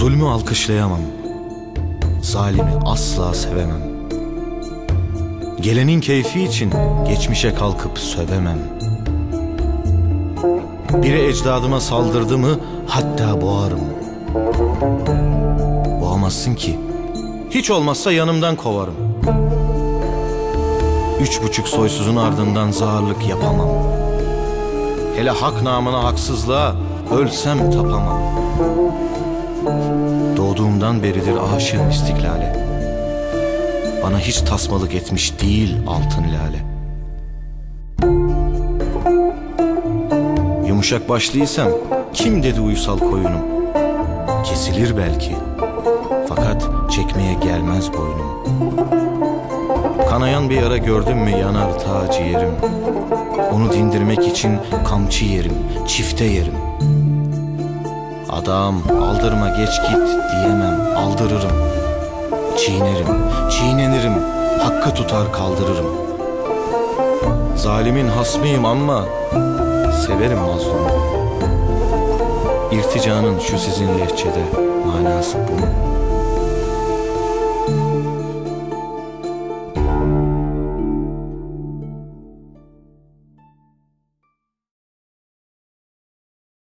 Zulmü alkışlayamam, zalimi asla sevemem. Gelenin keyfi için geçmişe kalkıp sövemem. Biri ecdadıma saldırdı mı hatta boğarım. Boğamazsın ki, hiç olmazsa yanımdan kovarım. 3,5 soysuzun ardından zağırlık yapamam. Hele hak namına haksızlığa ölsem tapamam. Doğduğumdan beridir aşığım istiklale. Bana hiç tasmalık etmiş değil altın lale. Yumuşak başlıysam kim dedi uysal koyunum? Kesilir belki, fakat çekmeye gelmez boynum. Kanayan bir yara gördüm mü yanar ta ciğerim. Onu dindirmek için kamçı yerim, çifte yerim. Adam aldırma geç git diyemem, aldırırım. Çiğnerim, çiğnenirim, hakkı tutar kaldırırım. Zalimin hasmıyım ama severim mazlumu. İrticanın şu sizin lehçede manası bu mu?